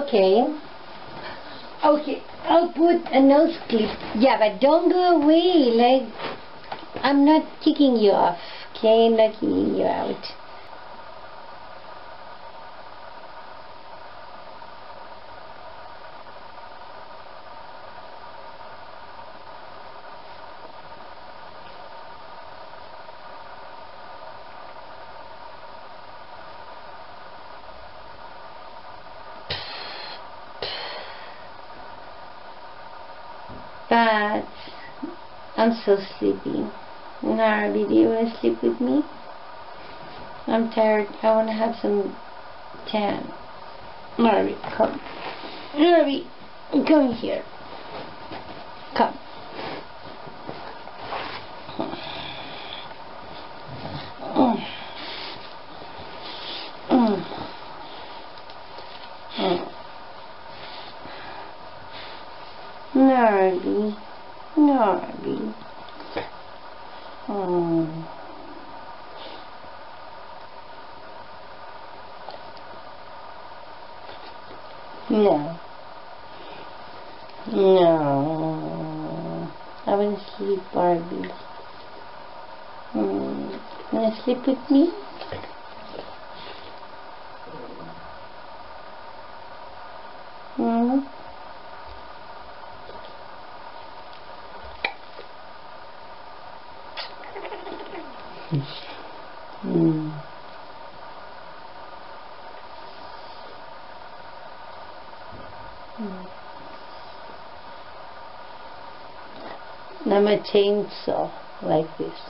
Okay. Okay, I'll put a nose clip. Yeah, but don't go away. Like, I'm not kicking you off. Okay, I'm not kicking you out. But I'm so sleepy. Narby, do you want to sleep with me? I'm tired. I want to have some tan. Narby, come. Narby, come here. Come. Narby. Narby. No. No. I want to sleep, Barbie. Want to sleep with me? I'm a chainsaw like this.